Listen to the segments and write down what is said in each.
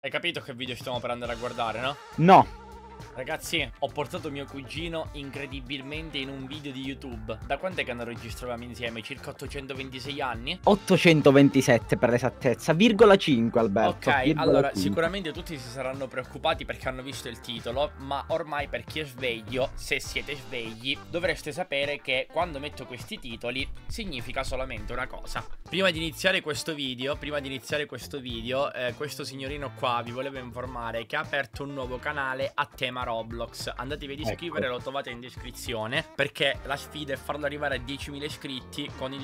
Hai capito che video stiamo per andare a guardare, no? No. Ragazzi, ho portato mio cugino incredibilmente in un video di YouTube. Da quant'è che noi registravamo insieme? Circa 826 anni? 827 per l'esattezza, virgola 5 Alberto. Ok, allora sicuramente tutti si saranno preoccupati perché hanno visto il titolo, ma ormai per chi è sveglio, se siete svegli, dovreste sapere che quando metto questi titoli significa solamente una cosa. Prima di iniziare questo video, questo signorino qua vi voleva informare che ha aperto un nuovo canale a tema Roblox. Andatevi ad iscrivere, lo trovate in descrizione, perché la sfida è farlo arrivare a 10.000 iscritti con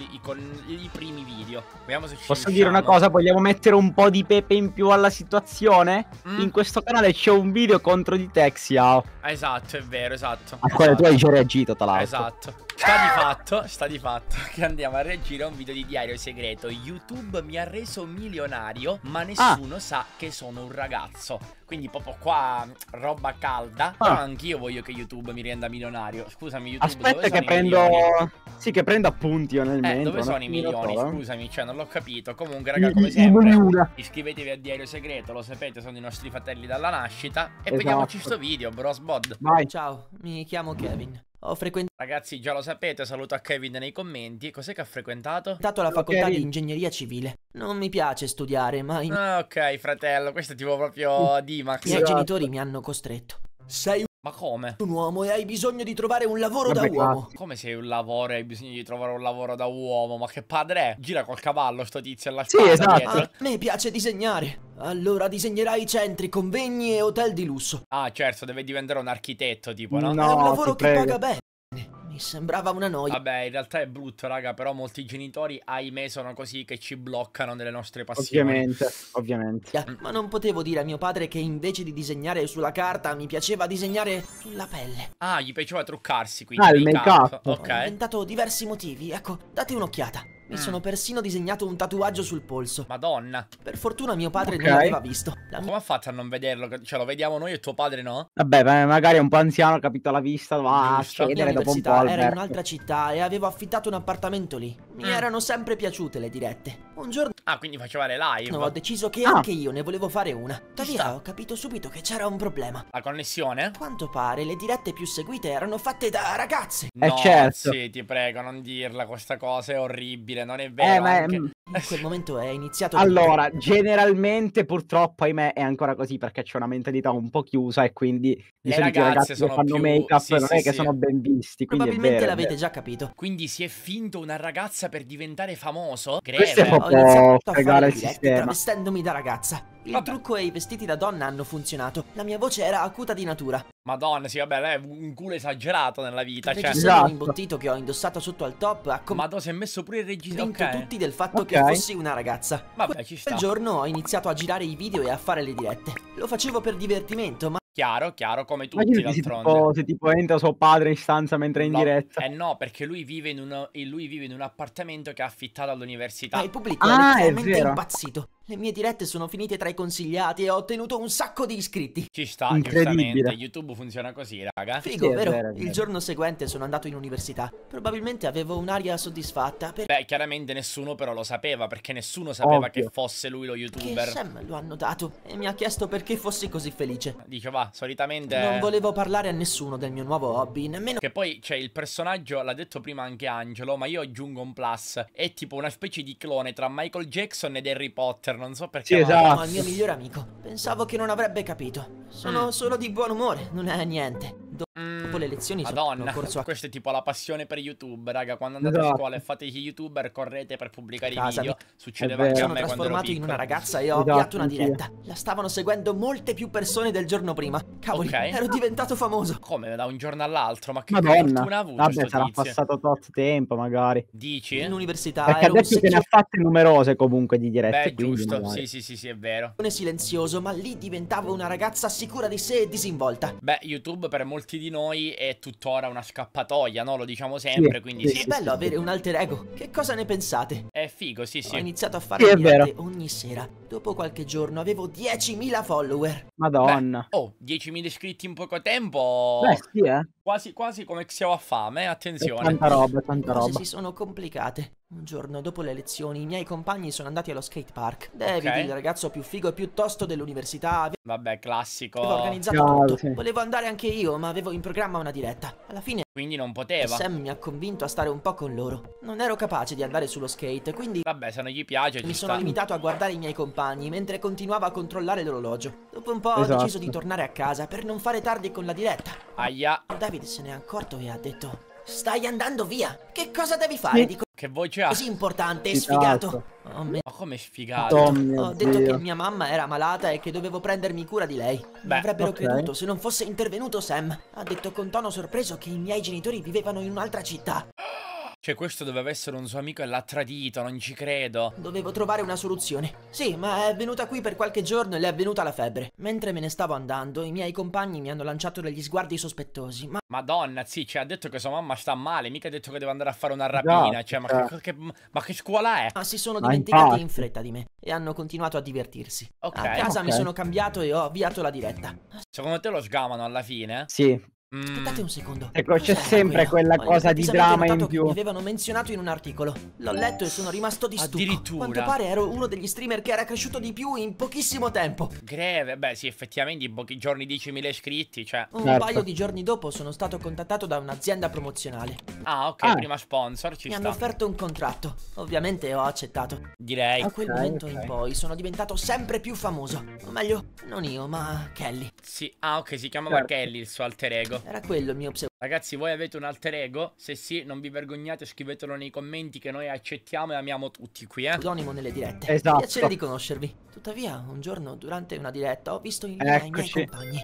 i primi video. Vediamo se ci Posso dire una cosa? Vogliamo mettere un po' di pepe in più alla situazione? In questo canale c'è un video contro di te, Xiao. Esatto, è vero, esatto. A quale tu hai già reagito, tra l'altro. Esatto. Sta di fatto che andiamo a reagire a un video di diario segreto. YouTube mi ha reso milionario, ma nessuno sa che sono un ragazzo. Quindi proprio qua roba calda. Però anch'io voglio che YouTube mi renda milionario. Scusami, YouTube, aspetta che prendo... Sì, che prendo appunti io nel mentre. Dove sono i milioni? Scusami, cioè non l'ho capito. Comunque, raga, come sempre, iscrivetevi a Diario Segreto. Lo sapete, sono i nostri fratelli dalla nascita. E vediamoci sto video, bros bod. Vai. Ciao, mi chiamo Kevin. Ho frequentato... Ragazzi, già lo sapete, saluto a Kevin nei commenti. Cos'è che ha frequentato? la facoltà di ingegneria civile. Non mi piace studiare, ma... ok, fratello, questo è tipo proprio D-Max. I miei genitori mi hanno costretto. Sei Ma come? un uomo e hai bisogno di trovare un lavoro da uomo. Come sei un lavoro e hai bisogno di trovare un lavoro da uomo? Ma che padre è? Gira col cavallo sto tizio alla spada. Sì, esatto. Dietro. A me piace disegnare. Allora disegnerai centri, convegni e hotel di lusso. Ah, certo, deve diventare un architetto, tipo, no? È un lavoro che paga bene. Mi sembrava una noia. Vabbè, in realtà è brutto, raga, però molti genitori, ahimè, sono così che ci bloccano nelle nostre passioni. Ovviamente. Ma non potevo dire a mio padre che invece di disegnare sulla carta mi piaceva disegnare sulla pelle. Ah, gli piaceva truccarsi, quindi il make-up. Ho inventato diversi motivi, ecco, date un'occhiata. Mi sono persino disegnato un tatuaggio sul polso. Madonna. Per fortuna mio padre non l'aveva visto. Come ha fatto a non vederlo? Cioè, lo vediamo noi e tuo padre no? Vabbè, magari è un po' anziano, ha capito la vista, va a cedere dopo un po'. Era in un'altra città e avevo affittato un appartamento lì. Mi erano sempre piaciute le dirette. Un giorno... Ah, quindi faceva le live? Ho deciso che anche io ne volevo fare una. Tuttavia ho capito subito che c'era un problema. La connessione? A quanto pare le dirette più seguite erano fatte da ragazze. No, certo. Sì, ti prego, non dirla questa cosa, è orribile, non è vero. In quel momento è iniziato... Allora, generalmente purtroppo, ahimè, è ancora così perché c'è una mentalità un po' chiusa e quindi le ragazze che fanno make-up non è che sono ben visti. Probabilmente l'avete già capito. Quindi si è finto una ragazza per diventare famoso? Questo è Ho iniziato a fare il sistema, travestendomi da ragazza. Il trucco e i vestiti da donna hanno funzionato. La mia voce era acuta di natura. Madonna, sì, vabbè, lei è un culo esagerato nella vita. Il reggiseno imbottito che ho indossato sotto al top ha Madonna, si è messo pure il reggiseno. Convinto tutti del fatto che fossi una ragazza. Vabbè, ci sta. Quel giorno ho iniziato a girare i video e a fare le dirette. Lo facevo per divertimento, ma... Chiaro, come tutti d'altronde. Se tipo entra suo padre in stanza mentre è in diretta. No, perché lui vive in un appartamento che ha affittato all'università. Ma il pubblico è letteralmente impazzito. Le mie dirette sono finite tra i consigliati e ho ottenuto un sacco di iscritti. Ci sta, giustamente. YouTube funziona così, raga. Figo, vero? Il giorno seguente sono andato in università. Probabilmente avevo un'aria soddisfatta. Beh, chiaramente nessuno però lo sapeva, perché nessuno sapeva che fosse lui lo YouTuber. Che Sam lo ha notato e mi ha chiesto perché fossi così felice. Dice, va, solitamente... Non volevo parlare a nessuno del mio nuovo hobby, nemmeno... Che poi, cioè, il personaggio, l'ha detto prima anche Angelo, ma io aggiungo un plus. È tipo una specie di clone tra Michael Jackson ed Harry Potter, non so perché. Sì, esatto. No, il mio migliore amico. Pensavo che non avrebbe capito. Sono solo di buon umore, non è niente. Dopo le lezioni Madonna, corso a... questa è tipo la passione per YouTube, raga. Quando andate a scuola e fate gli YouTuber, correte per pubblicare i video. Succedeva anche a me quando ero piccolo. Sono trasformato in una ragazza e ho avviato una diretta. La stavano seguendo molte più persone del giorno prima. Cavoli, ero diventato famoso. Come, da un giorno all'altro? Ma che Madonna. fortuna ha avuto? Vabbè, sarà passato tot tempo magari. Dici? In università perché adesso che ne ha fatte numerose comunque di dirette. Beh, giusto, sì, è vero. Silenzioso, ma lì diventavo una ragazza sicura di sé e disinvolta. Beh, YouTube per molti di noi è tuttora una scappatoia, no? Lo diciamo sempre, quindi sì. È bello avere un alter ego. Che cosa ne pensate? È figo, sì. Ho iniziato a fare dirette ogni sera. Dopo qualche giorno avevo 10.000 follower. Madonna. Beh, 10.000 iscritti in poco tempo. Beh, sì, Quasi quasi come se ho fame, attenzione. Tanta roba, tanta Le cose roba. si sono complicate. Un giorno dopo le lezioni i miei compagni sono andati allo skate park. David, il ragazzo più figo e più tosto dell'università, Vabbè, classico. aveva organizzato tutto. Volevo andare anche io, ma avevo in programma una diretta. Alla fine Quindi non poteva. Sam mi ha convinto a stare un po' con loro. Non ero capace di andare sullo skate, quindi Vabbè, se non gli piace mi ci sono sta. limitato a guardare i miei compagni mentre continuavo a controllare l'orologio. Dopo un po' ho Esatto. deciso di tornare a casa per non fare tardi con la diretta. Aia. David se n'è accorto e ha detto: stai andando via. Che cosa devi fare di Che voce ha? così importante e Sfigato. sfigato? Ma come è sfigato? Ho detto che mia mamma era malata e che dovevo prendermi cura di lei. Mi Beh, avrebbero ok. creduto se non fosse intervenuto Sam. Ha detto con tono sorpreso che i miei genitori vivevano in un'altra città. Cioè, questo doveva essere un suo amico e l'ha tradito, non ci credo. Dovevo trovare una soluzione. Sì, ma è venuta qui per qualche giorno e le è venuta la febbre. Mentre me ne stavo andando, i miei compagni mi hanno lanciato degli sguardi sospettosi. Ma Madonna, sì, cioè, ha detto che sua mamma sta male, mica ha detto che deve andare a fare una rapina. Cioè, ma che scuola è? si sono Ma dimenticati infatti. in fretta di me e hanno continuato a divertirsi. Ok. A casa mi Ok. sono cambiato e ho avviato la diretta. Secondo te lo sgamano alla fine? Sì. Aspettate un secondo. Ecco, c'è Cos'era sempre quello? quella Ho cosa di improvvisamente drama in notato che più. mi avevano menzionato in un articolo. L'ho letto e sono rimasto di stucco. Addirittura. Quanto pare ero uno degli streamer che era cresciuto di più in pochissimo tempo. Greve, beh sì, effettivamente in pochi giorni 10.000 iscritti, cioè. Un Certo. paio di giorni dopo sono stato contattato da un'azienda promozionale. Ah, ok, Ah. prima sponsor, ci Mi sta. hanno offerto un contratto. Ovviamente ho accettato. Direi. Da quel Ok, momento ok. in poi sono diventato sempre più famoso. O meglio, non io, ma Kelly. Sì, ah, ok, si chiamava Certo. Kelly il suo alter ego. Era quello il mio Ragazzi, voi avete un alter ego? Se sì, non vi vergognate, scrivetelo nei commenti che noi accettiamo e amiamo tutti qui, pseudonimo nelle dirette. Esatto. Piacere di conoscervi. Tuttavia, un giorno durante una diretta ho visto in linea i miei Eccoci. compagni.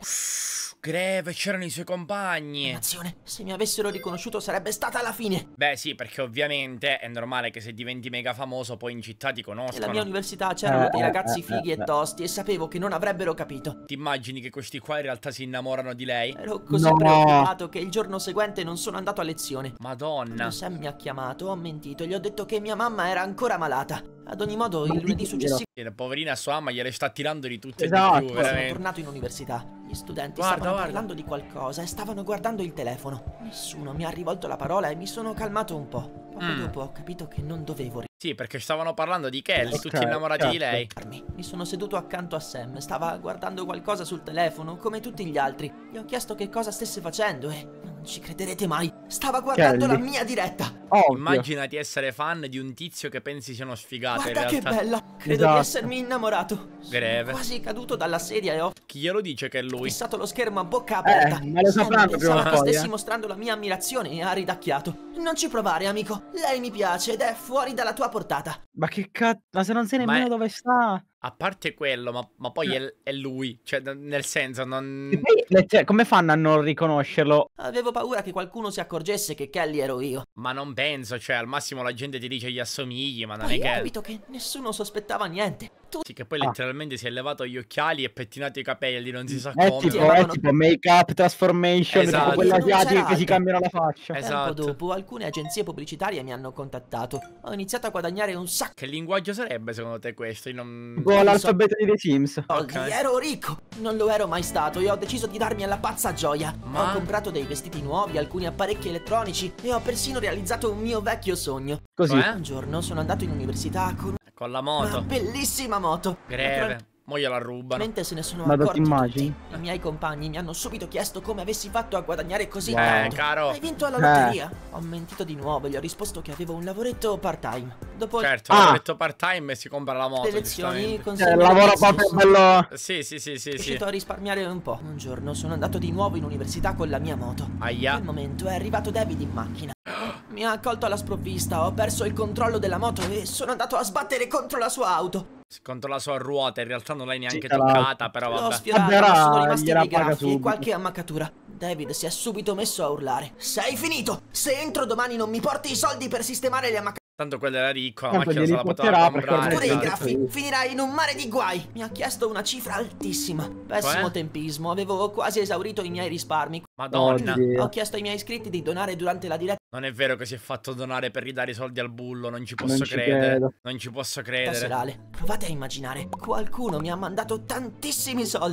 Greve, c'erano i suoi compagni. Nazione, se mi avessero riconosciuto sarebbe stata la fine. Beh sì, perché ovviamente è normale che se diventi mega famoso poi in città ti Nella mia conoscono. università c'erano dei ragazzi fighi e tosti e sapevo che non avrebbero capito. Ti immagini che questi qua in realtà si innamorano di lei? Ero così No. preoccupato che il giorno seguente non sono andato a lezione. Madonna. Quando Sam mi ha chiamato, ho mentito e gli ho detto che mia mamma era ancora malata. Ad ogni modo, il lunedì successivo E la poverina sua mamma gliele sta tirando di tutte e Esatto. di più, sono veramente. tornato in università. Gli studenti Guarda, stavano guarda. parlando di qualcosa e stavano guardando il telefono. Nessuno mi ha rivolto la parola e mi sono calmato un po'. Poco dopo ho capito che non dovevo Sì, perché stavano parlando di Kelly, Ok, tutti innamorati di certo. lei. rifarmi. Mi sono seduto accanto a Sam, stava guardando qualcosa sul telefono, come tutti gli altri. Gli ho chiesto che cosa stesse facendo e non ci crederete mai. Stava guardando Kelly. la mia diretta. Ovvio. Immaginati essere fan di un tizio che pensi siano sfigate in Guarda che realtà. bella. Credo di Esatto. essermi innamorato. Greve. Sono quasi caduto dalla sedia e ho Chi glielo dice che è lui? fissato lo schermo a bocca aperta. ma lo Sam sapranno pensava prima o che poi, stessi mostrando la mia ammirazione e ha ridacchiato. Non ci provare, amico. Lei mi piace ed è fuori dalla tua portata. Ma che cazzo, ma se non sai Ma nemmeno è- dove sta. A parte quello, ma poi è lui. Cioè, nel senso, non... E poi, cioè, come fanno a non riconoscerlo? Avevo paura che qualcuno si accorgesse che Kelly ero io. Ma non penso, cioè, al massimo la gente ti dice gli assomigli, ma non Poi è ho che... capito che nessuno sospettava niente. Tutti Sì, che poi letteralmente si è levato gli occhiali e pettinato i capelli, non si sa È come. tipo, chiamavano- make up, transformation, Esatto. tipo quelle Non c'era asiatiche che si altro. cambiano la faccia. Esatto. Tempo dopo alcune agenzie pubblicitarie mi hanno contattato. Ho iniziato a guadagnare un sacco Che linguaggio sarebbe secondo te questo? Io non... Tipo l'alfabeto di The Sims. di soldi. Ok. Ero ricco. Non lo ero mai stato e ho deciso di darmi alla pazza gioia. Ma- Ho comprato dei vestiti nuovi, alcuni apparecchi elettronici e ho persino realizzato un mio vecchio sogno. Così. Cioè? Un giorno sono andato in università con Con la una moto. bellissima moto. Greve. Mo gliela rubano. Mentre se ne sono Ma ti accorti immagini? tutti. I miei compagni mi hanno subito chiesto come avessi fatto a guadagnare così Wow. tanto. Caro. Hai vinto alla lotteria? Ho mentito di nuovo e gli ho risposto che avevo un lavoretto part-time. Dopo Certo, Ah. ho detto part-time e si compra la moto, le lezioni giustamente. con Cioè, lavoro proprio bello. Sì, sì, sì, sì, sì. riuscito a risparmiare un po'. Un giorno sono andato di nuovo in università con la mia moto. In Aia. quel momento è arrivato David in macchina. Mi ha accolto alla sprovvista, ho perso il controllo della moto e sono andato a sbattere contro la sua auto. Contro la sua ruota, in realtà non l'hai neanche Sì, toccata, però L'ho vabbè. sfiorato, Vabbè, ma sono rimasti gliela dei paga graffi e subito. qualche ammaccatura. David si è subito messo a urlare. Sei finito! Se entro domani non mi porti i soldi per sistemare le ammaccature Tanto quello era ricco, la Tanto macchina se glieli la poteva porterà perché comprare. ormai e i Esatto. graffi, finirai in un mare di guai. Mi ha chiesto una cifra altissima. Pessimo Cioè? tempismo, avevo quasi esaurito i miei risparmi. Madonna. Oddio. Ho chiesto ai miei iscritti di donare durante la diretta Non è vero che si è fatto donare per ridare i soldi al bullo, non ci posso Non ci credere. credo. Non ci posso credere. serale. Provate a immaginare, qualcuno mi ha mandato tantissimi soldi.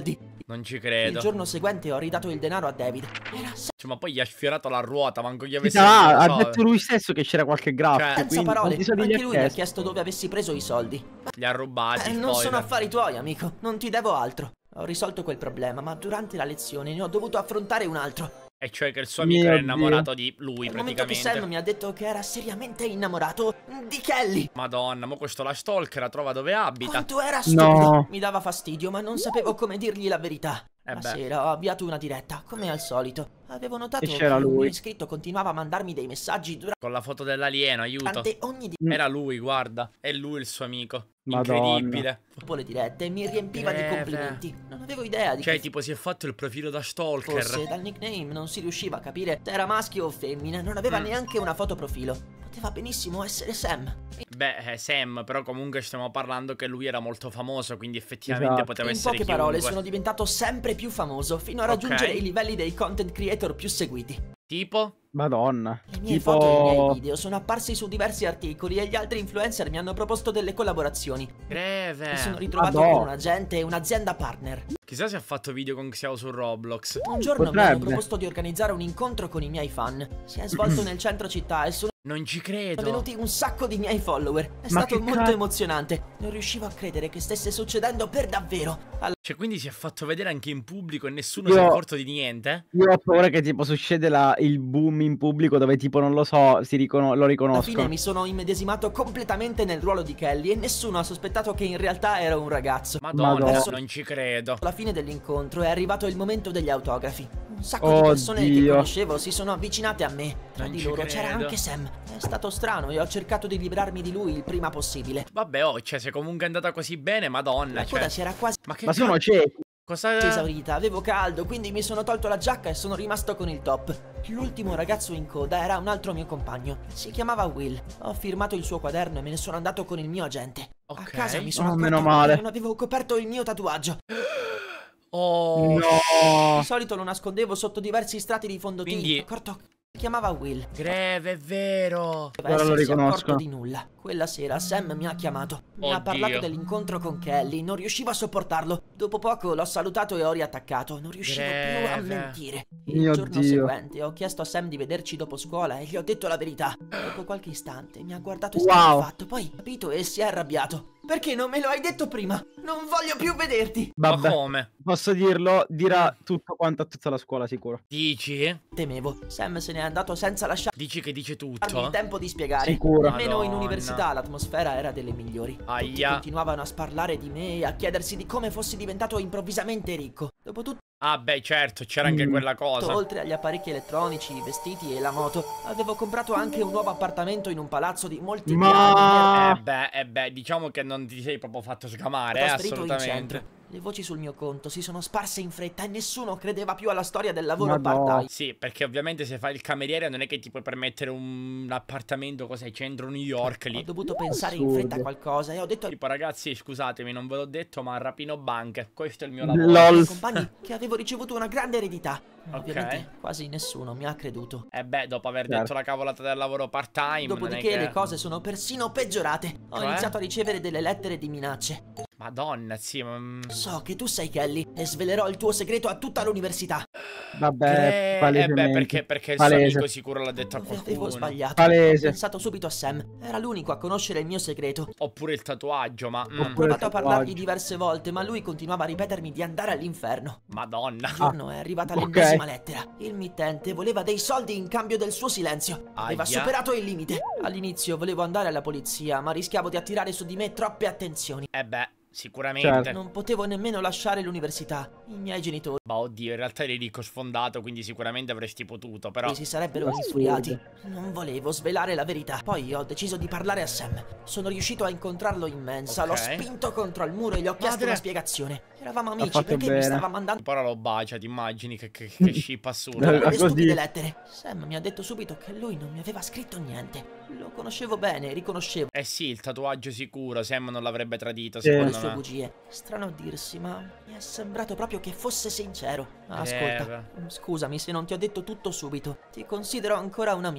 Non ci Il credo. giorno seguente ho ridato il denaro a David. Era Cioè, ma poi gli ha sfiorato la ruota, manco gli avesse Ha detto, detto lui stesso che c'era qualche graffio. Cioè, senza quindi parole. quanti soldi gli Anche ha lui mi ha chiesto? chiesto dove avessi preso i soldi. Li ha rubati, Non sono spoiler. affari tuoi, amico. Non ti devo altro. Ho risolto quel problema, ma durante la lezione ne ho dovuto affrontare un altro. E cioè che il suo amico Mio era innamorato di lui, Nel momento che praticamente. Sam mi ha detto che era seriamente innamorato di Kelly. Madonna, ma questo la stalker, la trova dove abita. Quanto era stupido. No. Mi dava fastidio, ma non sapevo come dirgli la verità. La beh. sera ho avviato una diretta, come al solito. Avevo notato E che c'era un mio lui. iscritto continuava a mandarmi dei messaggi Con la foto dell'alieno, aiuto. durante ogni Era lui, guarda. È lui il suo amico. Madonna. Incredibile. dopo le dirette e mi riempiva di complimenti. Non avevo idea di Cioè, che tipo, si è fatto il profilo da stalker. fosse. Dal nickname non si riusciva a capire se era maschio o femmina. Non aveva neanche una foto profilo. Poteva benissimo essere Sam. Beh, Sam, però comunque stiamo parlando che lui era molto famoso, quindi effettivamente Esatto. poteva In essere poche chiunque. parole sono diventato sempre più famoso fino a raggiungere i livelli dei content creator più seguiti. Tipo? Madonna. Le mie Tipo... foto e i miei video sono apparsi su diversi articoli e gli altri influencer mi hanno proposto delle collaborazioni. Greve. Mi sono ritrovato Ah, no. con un agente e un'azienda partner. Chissà se ha fatto video con Xiao su Roblox. Un giorno mi Potrebbe. hanno proposto di organizzare un incontro con i miei fan. Si è svolto nel centro città e sono Non ci credo. venuti un sacco di miei follower. È Ma stato che molto cazzo? emozionante. Non riuscivo a credere che stesse succedendo per davvero. Cioè, quindi si è fatto vedere anche in pubblico e nessuno Io- si è accorto di niente? Io ho paura che tipo succede il boom in pubblico dove tipo non lo so, lo Alla fine riconoscono. mi sono immedesimato completamente nel ruolo di Kelly e nessuno ha sospettato che in realtà ero un ragazzo. Madonna, Madonna. non ci credo. Alla fine dell'incontro è arrivato il momento degli autografi. Un sacco di persone che Oddio. conoscevo si sono avvicinate a me. Tra Non di ci loro c'era credo. anche Sam. È stato strano e ho cercato di liberarmi di lui il prima possibile. Vabbè, oh, cioè, se comunque è andata così bene, madonna, La cioè. coda si era quasi Ma che Ma sono ciechi. cosa... esaurita, avevo caldo, quindi mi sono tolto la giacca e sono rimasto con il top. L'ultimo ragazzo in coda era un altro mio compagno. Si chiamava Will. Ho firmato il suo quaderno e me ne sono andato con il mio agente. A Ok. casa mi sono Oh, accorto meno male. che non avevo coperto il mio tatuaggio. Oh, No. Di solito lo nascondevo sotto diversi strati di fondotinta. Quindi- Ho accorto che si chiamava Will. greve, è vero. Doveva Ora lo essersi riconosco. accorto di nulla. Quella sera Sam mi ha chiamato. Mi ha Oddio. parlato dell'incontro con Kelly. Non riuscivo a sopportarlo. Dopo poco l'ho salutato e ho riattaccato. Non riuscivo più a Greve. mentire. Il Mio giorno Dio. seguente ho chiesto a Sam di vederci dopo scuola e gli ho detto la verità. Dopo qualche istante mi ha guardato e Wow. fatto. Poi ha capito e si è arrabbiato. Perché non me lo hai detto prima? Non voglio più vederti. Ma Vabbè, come? posso dirlo, dirà tutto quanto a tutta la scuola sicuro. Dici? Temevo. Sam se n'è andato senza lasciarmi Dici che dice il tutto? tempo di spiegare. Sicuro. Almeno in Madonna. università l'atmosfera era delle migliori. Tutti Aia. continuavano a sparlare di me e a chiedersi di come fossi diventato improvvisamente ricco. Dopotutto, Ah, beh, certo, c'era anche quella cosa. oltre agli apparecchi elettronici, i vestiti e la moto, avevo comprato anche un nuovo appartamento in un palazzo di molti Ma- piani. Diciamo che non ti sei proprio fatto scamare, Trasferito in assolutamente. centro. Le voci sul mio conto si sono sparse in fretta e nessuno credeva più alla storia del lavoro Madò. part-time. Sì, perché ovviamente se fai il cameriere non è che ti puoi permettere un appartamento, cos'è, centro New York Ho lì. dovuto pensare in Assurdo. fretta a qualcosa e ho detto ai Tipo, ragazzi, scusatemi, non ve l'ho detto, ma rapino banche. Questo è il mio lavoro. LOL. miei compagni che avevo ricevuto una grande eredità. Ok. Ovviamente quasi nessuno mi ha creduto. E beh, dopo aver Certo. detto la cavolata del lavoro part-time, non è Dopodiché che... le cose sono persino peggiorate. Ho Cioè? iniziato a ricevere delle lettere di minacce. Madonna, sì, ma... So che tu sei Kelly e svelerò il tuo segreto a tutta l'università. Vabbè, Eh palesemente. perché il suo Palese. amico sicuro l'ha detto a Dove avevo qualcuno. sbagliato. Ho Palese. pensato subito a Sam. Era l'unico a conoscere il mio segreto. Oppure il tatuaggio, ma... Ho Oppure- provato a parlargli tatuaggio. diverse volte, ma lui continuava a ripetermi di andare all'inferno. Madonna. Un giorno è arrivata ok. l'ennesima lettera. Il mittente voleva dei soldi in cambio del suo silenzio. Aveva Aia. superato il limite. All'inizio volevo andare alla polizia, ma rischiavo di attirare su di me troppe attenzioni. Eh beh, sicuramente. Certo. Non potevo nemmeno lasciare l'università. I miei genitori Ma oddio, in realtà eri ricco sfondato, quindi sicuramente avresti potuto, però... si sarebbero Assurdo. infuriati. Non volevo svelare la verità. Poi ho deciso di parlare a Sam. Sono riuscito a incontrarlo in mensa. Ok. L'ho spinto contro il muro e gli ho chiesto Madre. una spiegazione. Eravamo amici fatto perché mi bene. stava mandando Ora lo bacia, ti immagini che scippa assurda. Ah, quelle così. stupide lettere. Sam mi ha detto subito che lui non mi aveva scritto niente. Lo conoscevo bene, riconoscevo Eh sì, il tatuaggio sicuro, Sam non l'avrebbe tradito, Sì. le secondo sue me. bugie. Strano a dirsi, ma mi è sembrato proprio che fosse sincero. Ascolta, scusami se non ti ho detto tutto subito. Ti considero ancora un amico.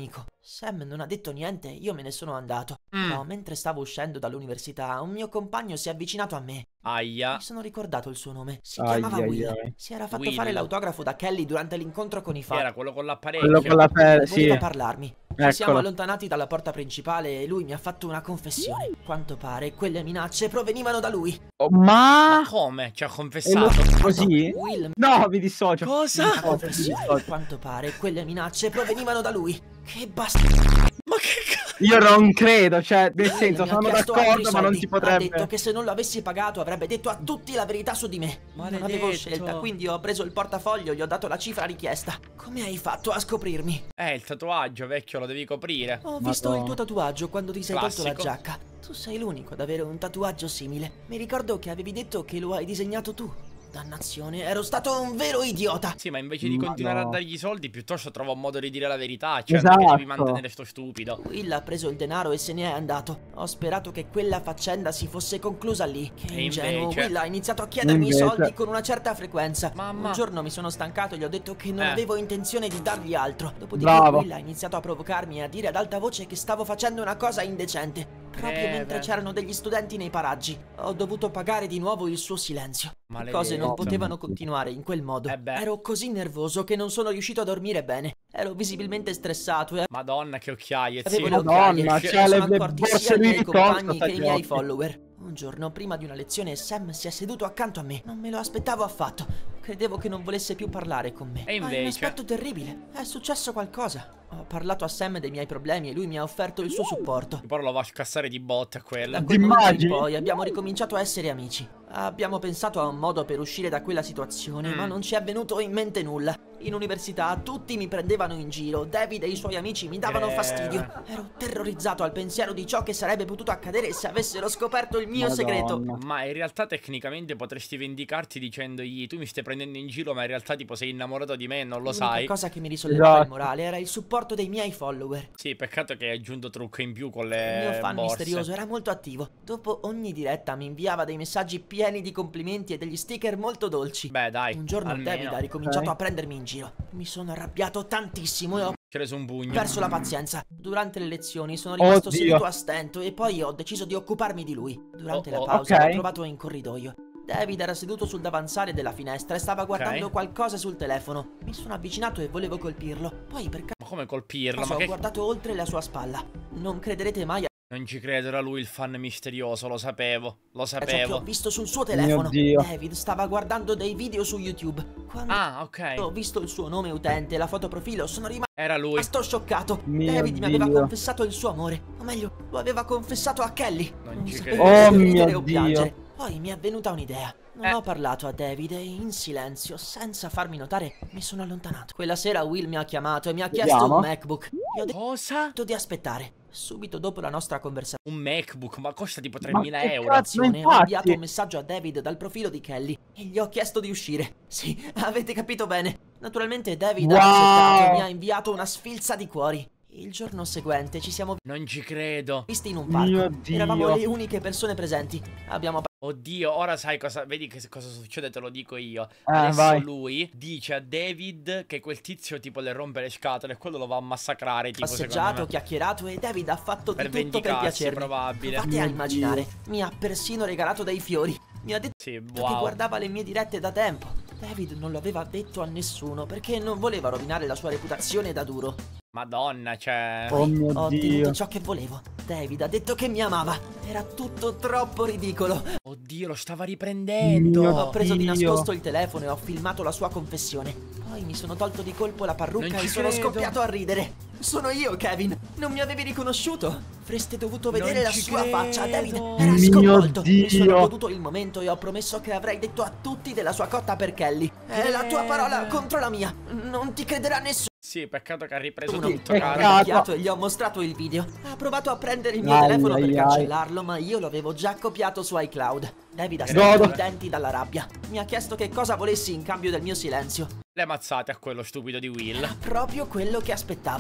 Sam non ha detto niente, io me ne sono andato. Però mentre stavo uscendo dall'università, un mio compagno si è avvicinato a me. Aia. Mi sono ricordato il suo nome. Si chiamava Will. Si era fatto fare l'autografo da Kelly durante l'incontro con i fan. Era quello con l'apparecchio. Quello con la sì. Voleva parlarmi. Ci siamo Eccolo. allontanati dalla porta principale e lui mi ha fatto una confessione. Quanto pare quelle minacce provenivano da lui. Oh, Ma come? Ci ha confessato? Così? Will No, mi dissocio. Cosa? confessione. Quanto pare quelle minacce provenivano da lui. Che bastardo. Ma che cazzo? Io non credo, cioè, nel Will senso, mi ha sono chiesto altri d'accordo, ma non soldi. si Ha detto potrebbe. che se non lo avessi pagato avrebbe detto a tutti la verità su di me. Non avevo Maledetto. scelta, quindi ho preso il portafoglio e gli ho dato la cifra richiesta. Come hai fatto a scoprirmi? Il tatuaggio, vecchio, lo devi coprire. Ho visto Madonna. il tuo tatuaggio quando ti sei tolto la Classico. giacca. Tu sei l'unico ad avere un tatuaggio simile. Mi ricordo che avevi detto che lo hai disegnato tu. Dannazione, ero stato un vero idiota. Sì, ma invece di Ma continuare no. a dargli i soldi, piuttosto trova un modo di dire la verità. Cioè, Esatto. non che devi mantenere sto stupido. Will ha preso il denaro e se ne è andato. Ho sperato che quella faccenda si fosse conclusa lì. Che E ingenuo. invece? Will ha iniziato a chiedermi i Invece? soldi con una certa frequenza. Mamma. Un giorno mi sono stancato e gli ho detto che non Eh. avevo intenzione di dargli altro. Dopodiché Bravo. Will ha iniziato a provocarmi e a dire ad alta voce che stavo facendo una cosa indecente. Proprio mentre c'erano degli studenti nei paraggi. Ho dovuto pagare di nuovo il suo silenzio. Le Maledetto. cose non potevano continuare in quel modo. beh. Ero così nervoso che non sono riuscito a dormire bene. Ero visibilmente stressato e Madonna, che occhiaie, avevo zio. le occhiaie. Madonna, Mi c'ha sono le accorti borse sia i Louis miei Vuitton compagni sotto che i agli miei occhi. follower. Un giorno prima di una lezione Sam si è seduto accanto a me. Non me lo aspettavo affatto. Credevo che non volesse più parlare con me. E Ma è un invece? aspetto terribile. È successo qualcosa. Ho parlato a Sam dei miei problemi e lui mi ha offerto il suo supporto. Poi lo va a scassare di botte a quella. Da quel momento in Immagini? poi abbiamo ricominciato a essere amici. Abbiamo pensato a un modo per uscire da quella situazione, ma non ci è venuto in mente nulla. In università tutti mi prendevano in giro, David e i suoi amici mi davano fastidio. Ero terrorizzato al pensiero di ciò che sarebbe potuto accadere se avessero scoperto il mio segreto. Madonna. Ma in realtà tecnicamente potresti vendicarti dicendogli tu mi stai prendendo in giro, ma in realtà tipo sei innamorato di me e non lo L'unica sai. cosa che mi risollevava Esatto. il morale era il supporto dei miei follower. Sì, peccato che hai aggiunto trucco in più con Il le mio fan borse. misterioso era molto attivo. Dopo ogni diretta mi inviava dei messaggi pieni di complimenti e degli sticker molto dolci. Beh, dai, Un giorno almeno. David ha ricominciato Ok. a prendermi in giro. Mi sono arrabbiato tantissimo e ho Ci ha reso un pugno. perso la pazienza. Durante le lezioni sono rimasto Oddio. seduto a stento e poi ho deciso di occuparmi di lui. Durante la Oh, pausa ok. l'ho trovato in corridoio. David era seduto sul davanzale della finestra e stava guardando qualcosa sul telefono. Mi sono avvicinato e volevo colpirlo. Poi per Ma come colpirlo? caso Ma ho che... guardato oltre la sua spalla. Non crederete mai a Non ci credo, era lui il fan misterioso, lo sapevo. Lo ciò che ho sapevo. visto sul suo telefono. Dio. David stava guardando dei video su YouTube. Quando Ah, ok. ho visto il suo nome utente e la foto profilo sono Era lui. rimasto scioccato. Mio David mi aveva Dio. confessato il suo amore. O meglio, lo aveva confessato a Kelly. Non ci sapevo credo. se Oh ridere mio o piangere. Dio. Poi mi è venuta un'idea. Non Eh. ho parlato a David e in silenzio, senza farmi notare, mi sono allontanato. Quella sera Will mi ha chiamato e mi ha chiesto Vediamo. un MacBook. Gli ho Cosa? detto di aspettare. Subito dopo la nostra conversazione, Un MacBook, ma costa tipo Ma 3.000 che euro. cazzo? ho infatti. inviato un messaggio a David dal profilo di Kelly e gli ho chiesto di uscire. Sì, avete capito bene. Naturalmente David ha Wow. accettato e mi ha inviato una sfilza di cuori. Il giorno seguente ci siamo Non ci credo. visti in un Mio parco. Dio. Eravamo le uniche persone presenti. Abbiamo Oddio, ora sai cosa... Vedi che cosa succede, te lo dico io. Ah, Adesso vai. lui dice a David che quel tizio tipo le rompe le scatole e quello lo va a massacrare, tipo, secondo passeggiato, me. chiacchierato e David ha fatto Per di tutto per vendicarsi, piacermi. probabile. Provate a Mio immaginare. Mi ha persino regalato dei fiori. Mi ha detto Sì, che wow. guardava le mie dirette da tempo. David non lo aveva detto a nessuno perché non voleva rovinare la sua reputazione da duro. Madonna, cioè... Oh mio Ho Dio. ottenuto ciò che volevo. David ha detto che mi amava. Era tutto troppo ridicolo. Oddio, lo stava riprendendo. Mio Ho preso di Dio. nascosto il telefono e ho filmato la sua confessione. Poi mi sono tolto di colpo la parrucca Non e ci sono credo. scoppiato a ridere. Sono io, Kevin. Non mi avevi riconosciuto. Avreste dovuto vedere Non la ci sua credo. faccia. David era Mio sconvolto. Mi sono Dio. goduto il momento e ho promesso che avrei detto a tutti della sua cotta per Kelly. È la tua parola contro la mia. Non ti crederà nessuno. Sì, peccato che ha ripreso Uno. tutto, Che caro. cazzo. Occhiato e gli ho mostrato il video. Ha provato a prendere il mio Ai, telefono per ai, ai. cancellarlo, ma io l'avevo già copiato su iCloud. David ha Godo. stretto i denti dalla rabbia. Mi ha chiesto che cosa volessi in cambio del mio silenzio. Le mazzate a quello stupido di Will. Proprio quello che aspettavo.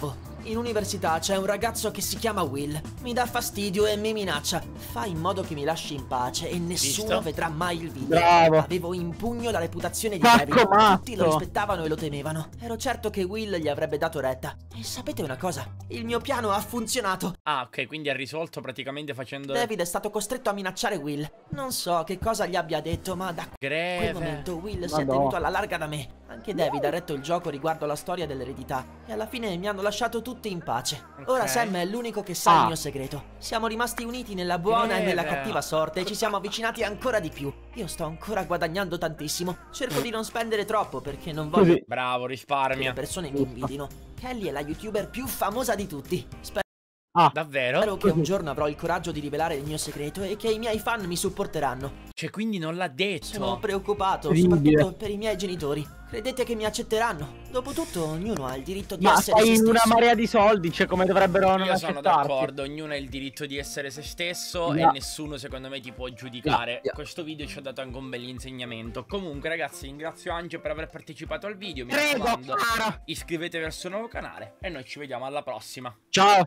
In università c'è un ragazzo che si chiama Will. Mi dà fastidio e mi minaccia. Fa in modo che mi lasci in pace e nessuno vedrà mai il video. Bravo. Avevo in pugno la reputazione di Marco David. Matto. Tutti lo rispettavano e lo temevano. Ero certo che Will gli avrebbe dato retta. E sapete una cosa? Il mio piano ha funzionato. Ah, ok, quindi ha risolto praticamente facendo... David è stato costretto a minacciare Will. Non so che cosa gli abbia detto, ma da quel momento Will si è tenuto alla larga da me. Anche David ha retto il gioco riguardo la storia dell'eredità e alla fine mi hanno lasciato tutti in pace. Ora Sam è l'unico che sa il mio segreto. Siamo rimasti uniti nella buona e nella cattiva sorte e ci siamo avvicinati ancora di più. Io sto ancora guadagnando tantissimo. Cerco di non spendere troppo perché non voglio che Bravo, risparmia. le persone mi invidino. Kelly è la YouTuber più famosa di tutti. Davvero? Spero che un giorno avrò il coraggio di rivelare il mio segreto e che i miei fan mi supporteranno. Cioè, quindi non l'ha detto. Sono preoccupato, Incredibile. soprattutto per i miei genitori. Credete che mi accetteranno? Dopotutto, ognuno ha il diritto di Ma essere stai se in stesso. una marea di soldi, cioè come dovrebbero non Io sono accettarti. d'accordo, ognuno ha il diritto di essere se stesso No. e nessuno secondo me ti può giudicare. No. Questo video ci ha dato anche un bel insegnamento. Comunque ragazzi, ringrazio Angelo per aver partecipato al video. Mi Prego, raccomando, cara. iscrivetevi al suo nuovo canale e noi ci vediamo alla prossima. Ciao.